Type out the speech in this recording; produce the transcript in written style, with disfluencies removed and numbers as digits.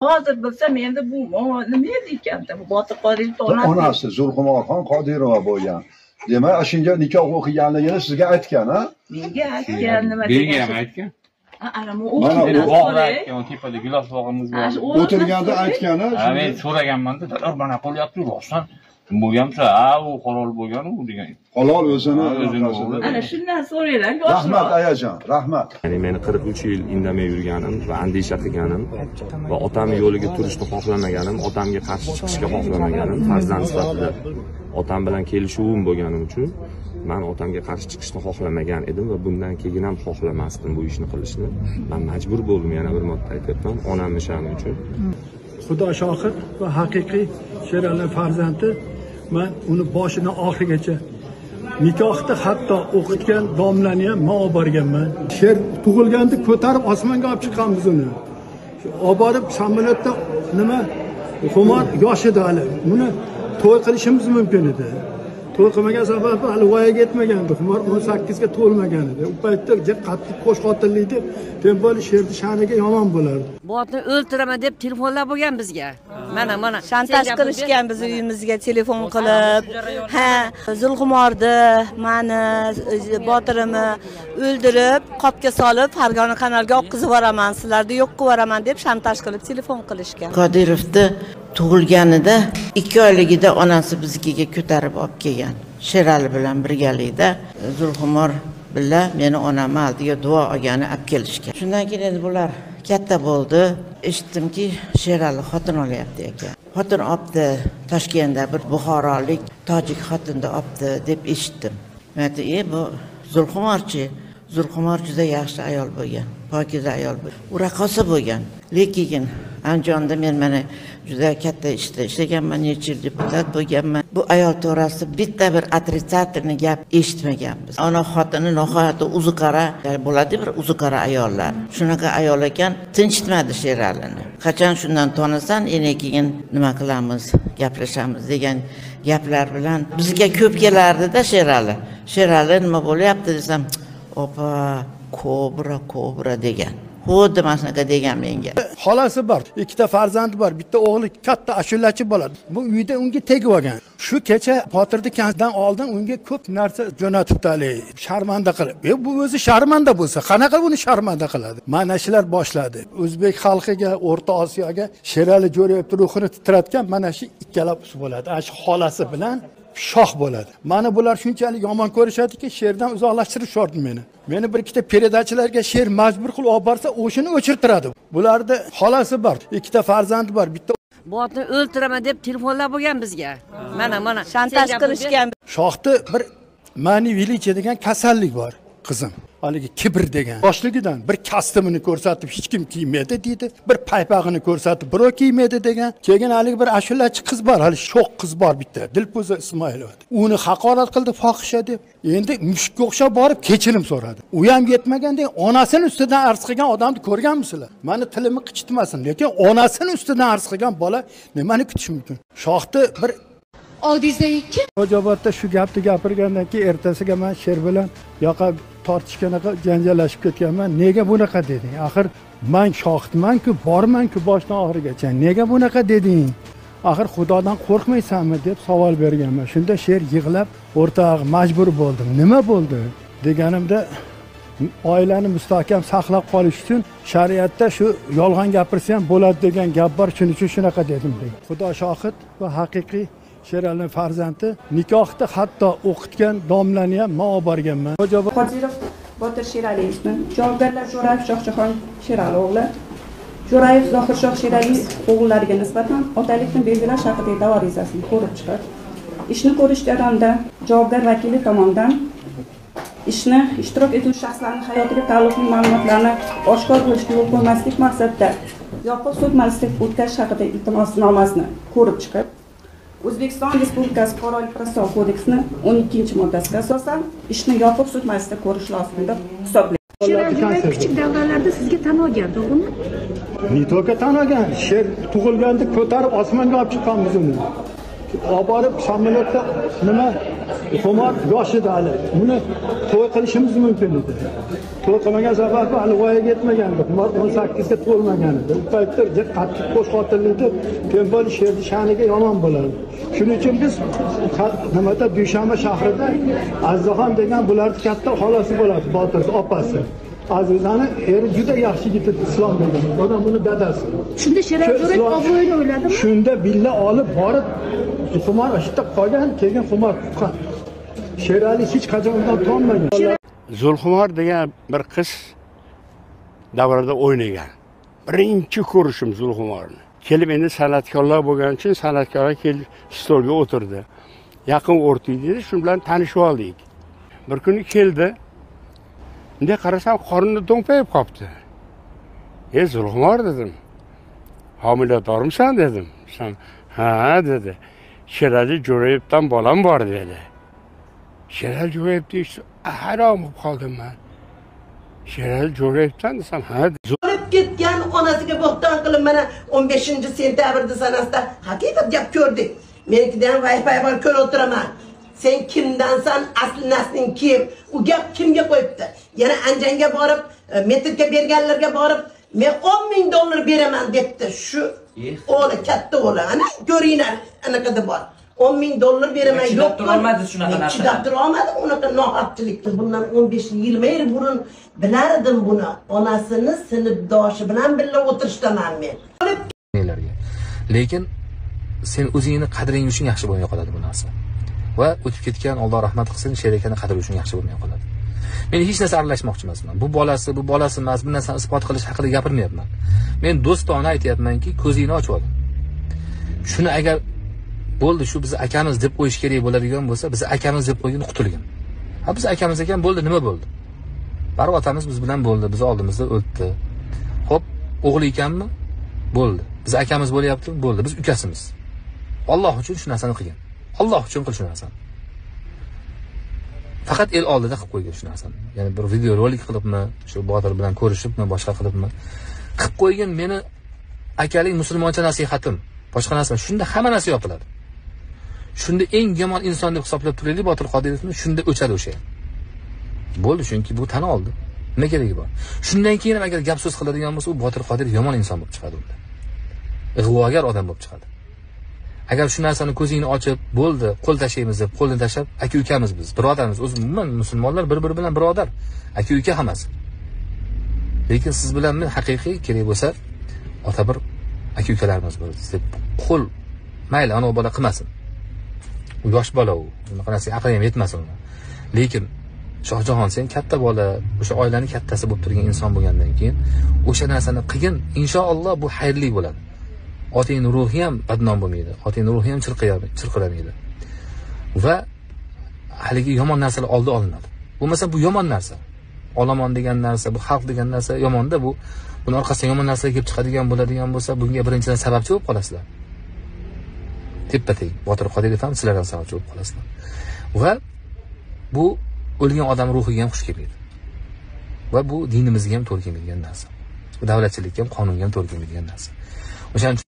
hozir bilsam endi bu nima edi ekanda bu Botir Qodirov onasi Zulxumorxon Qodirova bo'lgan. Demak, shunga nikoh o'qiganligini sizga aytgan, ha? Menga aytgan nima degan? Menga ham aytgan. Ana bu o'qigan, tepada gilos bog'imiz bor. O'tirganda aytgan, ha? Men so'raganman-da, "Dadar, mana qilyapti, rostdan bo'lgansa, u halol bo'lgan-u" degan. Halol o'zini. Ana shundan so'raylar. Rahmat ayajon, rahmat. Ya'ni meni 43 yil indamay yurganim va andisha qilganim va otamning yo'liga turishni xohlamaganim, otamga qarshi chiqishga xohlamaganim farzand sifatida otam bilan kelishuvim bo'lganim uchun men otamga qarshi chiqishni xohlamagan edim va bundan keyin ham xohlamasdim bu ishni qilishni. Men majbur bo'ldim, yana bir marta aytyapman, onamning sha'ni uchun. Xudo shohid va haqiqiy Sherali farzandi, men uni boshidan oxirigacha nikohda hatto o'qitgan domlani ham men olib borganman. Sher tug'ilganda ko'tarib osmonga olib chiqqanmiz uni. Olib borib samolyotda nima xumor yoshida hali. Buni to'y qilishimiz mumkin edi. To'y qilmagan sababi hali voyaga yetmagandi. Xumor 18 ga to'lmagan edi. U paytda qattiq qo'shqotillik deb tempolik sherni sha'niga yomon bo'lardi. Botni o'ltiraman deb telefonlar bo'lgan bizga. Mana shantaj qilishgan biz uyimizga telefon qilib, ha, Zulxumorni, mani, Botirimni o'ldirib, qopga solib, Farg'ona kanalga oqizib yuboraman, sizlarni yo'q qilib yuboraman deb shantaj qilib telefon qilishgan. Qodirovni tug'ilganida 2 oyligida onasi bizga ko'tarib olib kelgan. Sherali bilan birgalikda Zulxumor bilan meni onamni oldiga duo olgani olib kelishgan. Shundan keyin endi bular katta bo'ldi. Eshitdimki, Sherali xotin olyapti ekan. Xotin olibdi, Toshkentda bir buxorolik tojik xotinni olibdi deb eshitdim. Men aytdim, bu Zulxumorchi. Zulxumor juda yaxshi ayol bo'lgan, pokiza ayol bo'lgan. U raqqosa bo'lgan. Lekin Andijonda men mana juda katta ishlaganman, necha yil deputat bo'lganman. Bu ayol to'g'risida bitta bir otrisatorni gap eshitmaganmiz. Ona xotini nihoyatda uzuqara bo'ladi, bir uzuqara ayollar. Shunaqa ayol ekan, tinchitmadi Sheralini. Qachon shundan tonisan, endi keyin nima qilamiz, gaplashamiz degan gaplar bilan bizga ko'p kelardi-da Sherali. Sherali nima bo'lyapti desam, opa, kobra degan. Xuddi mana shunaqa degan menga. Xolasi bor, 2 ta farzandi bor, bitta o'g'li katta ashulachi bo'ladi. Bu uyda unga tegib olgan. Shu kecha Botirni kandan oldin unga ko'p narsa jo'natibdi, sharmanda qilib. Bu o'zi sharmanda bo'lsa, qanaqa buni sharmanda qiladi? Mana shular boshladi. O'zbek xalqiga, O'rta Osiyoga Sherali Jo'rayevni ruhini titratgan mana shu ikkalasi bo'ladi. Shu xolasi bilan shoh bo'ladi. Mana bular shunchalik yomon ko'rishadiki, sherdan uzoqlashtirib shordi meni. Meni bir ikkita peredachilarga sher majbur qilib olib borsa, o'shini o'chirtiradi. Bularda xolasi bor, 2 ta farzandi bor, bitta Botni o'ltiraman deb telefonlar bo'lgan bizga. Mana shantaj qilishgan. Shohda bir manivilicha degan kasallik bor, qizim. Haligi kibr degan. Boshligidan bir kostyumini ko'rsatib hech kim kiymadi deydi. Bir paypog'ini ko'rsatib birov kiymadi degan. Keyin haligi bir ashulachi qiz bor, hali sho'q qiz bor bitta. Dilfuza Ismoilova. Uni haqorat qildi fohisha deb. Endi mushukka o'xshab borib kechirim so'radi. U ham yetmaganda onasini ustidan arz qilgan odamni ko'rganmisizlar? Meni tilimni qichitmasin, lekin onasini ustidan arz qilgan bola nimani kutish mumkin? Shohda bir Odizayki Xo'jaobodda shu gapni gapirgandan keyin ertasiga men sher bilan yoqa tortishganaqa janjallashib ketganman. Nega bunaqa deding? Axir men shohidman-ku, borman-ku boshdan oxirigacha. Nega bunaqa deding? Axir Xudodan qo'rqmaysanmi deb savol berganman. Shunda sher yig'lab, o'rtog'i majbur bo'ldim. Nima bo'ldi? Deganimda oilani mustahkam saqlab qolish uchun shariatda shu yolg'on gapirsa ham bo'ladi degan gap bor, shuning uchun shunaqa dedim dedi. Xudo shohid va haqiqiy Sherali farzandi nikohda hatto o'qitgan domlani ham men olib borganman. Qodirov Botir Sheraliyevni javobgarlar Jo'rayev Shohjahon Sherali o'g'li, Jo'rayev Zohirshoh Sheraliyev o'g'illariga nisbatan otalikni belgilash haqidagi da'vo arizasini ko'rib chiqib, ishni ko'rish jarayonida javobgar vakili tomonidan ishni ishtirok etuvchi shaxslarning hayotiga taalluqli ma'lumotlarni oshkor bo'lishiga yo'l qo'ymaslik maqsadida yopiq sud majlisida o'tkazish haqidagi iltimosnomasini ko'rib chiqib, O'zbekiston Respublikasi Fuqarolik protsessual kodeksining 12-moddasiga asosan ishni yopiq sud majlisida ko'rish lozim deb hisoblaydi. Sherali kichik davralarda sizga tan olgan, to'g'rimi? Nitoga tan olgan. Sher tug'ilganda ko'tarib osmonga olib chiqqanmiz uni. Olib borib samolyotda nima Xumor yoshida hali. Buni to'y qilishimiz mumkin edi. To'y qilmagan sababi hali voyaga yetmagan edi. Xumor 18 ga to'lmagan edi. U paytda qattiq qo'sh xotinlikda Pembol sherni sha'niga yomon bo'ladi. Shuning uchun biz nimada Dushanba shahrida Azizxon degan bularning katta xolasi bo'ladi, Botir opasi. Azizani eri juda yaxshi yigit, islom degan. Odam buni dadasi. Shunda Sherali Jo'rayev obro'yini o'yladimi? Shunda billa olib borib Xumor ishda qolgan, keyin Xumor tuqqan. Sherali hech qachon undan tonmagan. Zulxumor degan bir qiz davrida o'ynagan. Birinchi ko'rishim Zulxumorni. Kelib endi san'atkorlar bo'lgani uchun san'atkorlar kelib stolga o'tirdi. Yaqin o'rta edi, shu bilan tanishib oldik. Bir kuni keldi. Endi qarasam qorni do'mpayib qopti. Zulxumor dedim. Homiladormisan dedim. Ha dedi. Sherali Jo'rayevdan bolam bor dedi. Sherali Jo'rayev deyishdi, harom bo'lib qoldim men. Sherali Jo'rayevdan desam, ha. Olib ketgan onasiga bo'xton qilib mana 15-sentabrda sanasida haqiqat gap ko'rdik. Menikidan Wi-Fi bor ko'rib o'tiraman. Sen kimdansan, asli nasling kim? U gap kimga qo'yibdi? Yana Anjanga borib, metrga berganlarga borib, men $10,000 beraman debdi. Shu o'g'li katta o'g'li, ana ko'ringlar, anaqada bor. $10,000 beraman, yo'q turolmadi shunaqa narsa. Chidab turolmadi unaqa nohaqchilikni. Bundan 15-20 yil burun bilardim buni. Onasini sinfdoshi bilan birga o'tirishdaman men. Lekin sen o'zingni qadring uchun yaxshi bo'lmay qoladi bu narsa. Va o'tib ketgan Alloh rahmat qilsin, Sherakani qadri uchun yaxshi bo'lmay qoladi. Men hech narsa aralashmoqchi emasman. Bu bolasi emas, bu narsani isbot qilish haqida gapirmayapman. Men do'stona aytayapmanki, ko'zingni ochib ol. Shuni agar bo'ldi, shu biz akamiz deb qo'yish kerak bo'ladigan bo'lsa, biz akamiz deb qo'ygan qutulgan. Ha biz akamiz ekan, bo'ldi, nima bo'ldi? Barib otamiz biz bilan bo'ldi, biz oldimizda o'tdi. Xo'p, o'g'li ekanmi? Bo'ldi. Biz akamiz bo'lyapti, bo'ldi, biz ukasimiz. Alloh uchun shu narsani qilgan. Alloh uchun qil shu narsani. Faqat el oldida qilib qo'ygan shu narsani. Ya'ni bir video rolik qilibmi, shu Botir bilan ko'rishibmi, boshqa qilibmi? Qilib qo'ygan meni akalik musulmoncha nasihatim. Boshqa narsa, shunda hamma narsa yopiladi. Shunda eng yomon inson deb hisoblab turaylik Botir Qodirovni, shunda o'chadi o'sha. Bo'ldi, chunki bu tan oldi. Nima keragi bor? Shundan keyin ham agar gap so'z qiladigan bo'lsa, u Botir Qodirov yomon inson bo'lib chiqadi unda. Ig'vogar odam bo'lib chiqadi. Agar shu narsani ko'zingni ochib, bo'ldi, qo'l tashlaymiz deb qo'lni tashlab, aka-ukamiz biz, birodarmiz, o'zi umuman musulmonlar bir-biri bilan birodar, aka-uka hammasi. Lekin siz bilan men haqiqiy kerak bo'lsa, ota bir aka-ukalarimiz biz deb qo'l mayli ana bola qilmasin. U yosh bola u, unaqa narsa aqli ham yetmasin uni. Lekin Shohjahon, sen katta bola, o'sha oilaning kattasi bo'lib turgan inson bo'lgandan keyin o'sha narsani qilgin, inshaalloh bu xayrli bo'ladi. Otangning ruhi ham badnom bo'lmaydi. Otangning ruhi ham chirqiramaydi. Va haligi yomon narsalar oldi olinadi. Bo'lmasa bu yomon narsa. Olomon degan narsa, bu xalq degan narsa yomonda, bu buni orqasidan yomon narsalar kelib chiqadigan bo'ladigan bo'lsa, bunga birinchidan sababchi bo'lib qolasizlar. Teppa-teng Botir Qodirov ham sizlardan sababchi bo'lib qolasizlar. Va bu o'lgan odam ruhiga ham xush kelmaydi. Va bu dinimizga ham to'g'ri kelmaydigan narsa. Bu davlatchilikka ham, qonunga ham to'g'ri kelmaydigan narsa. O'shaning